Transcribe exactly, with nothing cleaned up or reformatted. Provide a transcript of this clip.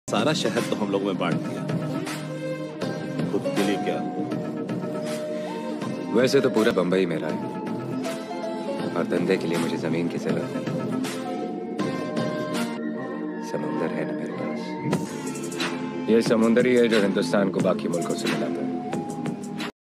सारा शहर तो हम लोगों में बांट दिया, खुद के लिए क्या? वैसे तो पूरा बंबई मेरा है और धंधे के लिए मुझे जमीन की जरूरत है। समुंदर है ना मेरे पास। ये समुंदर ही है जो हिंदुस्तान को बाकी मुल्कों से मिलाता है।